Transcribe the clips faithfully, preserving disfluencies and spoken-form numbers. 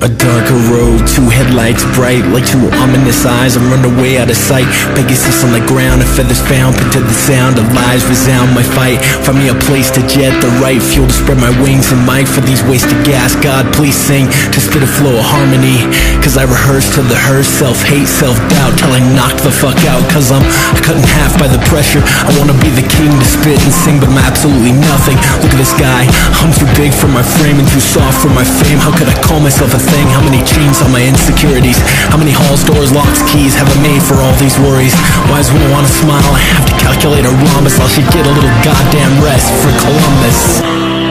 A darker road, two headlights bright like two ominous eyes. I'm running away out of sight, Pegasus on the ground, and feathers found, pinned to the sound of lies resound my fight. Find me a place to jet, the right fuel to spread my wings, and mic for these wasted gas. God, please sing, to spit a flow of harmony, cause I rehearse to the hearse, self-hate, self-doubt, till I knock the fuck out. Cause I'm cut in half by the pressure. I wanna be the king to spit and sing, but I'm absolutely nothing. Look at this guy, I'm too big for my frame and too soft for my fame. How could I call myself a thing? How many chains on my insecurities? How many halls, doors, locks, keys have I made for all these worries? Wise women wanna smile, I have to calculate a rhombus. I should get a little goddamn rest for Columbus.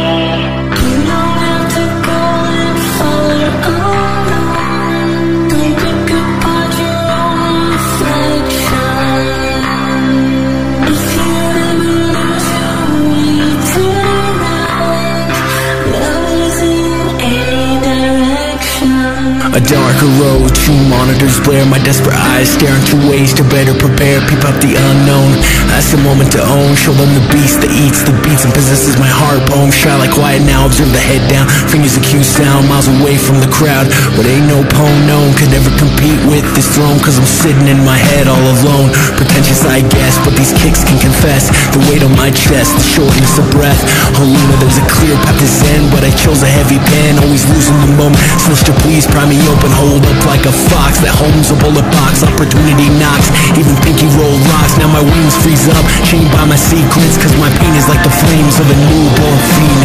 A darker road, two monitors blare, my desperate eyes stare into ways to better prepare. Peep out the unknown, that's the moment to own. Show them the beast that eats the beats and possesses my heart. Poem shy like quiet now, observe the head down, fingers accuse sound, miles away from the crowd. But ain't no poem known could ever compete with this throne, cause I'm sitting in my head all alone. Pretentious I guess, but these kicks can confess the weight on my chest, the shortness of breath. Oh Luna, there's a clear path to zen, but I chose a heavy pen, always losing the moment. Sister, please pry me open, hold up like a fox that homes a bullet box. Opportunity knocks, even pinky roll rocks. Now my wings freeze up, chained by my secrets, cause my pain is like the flames of a newborn fetus.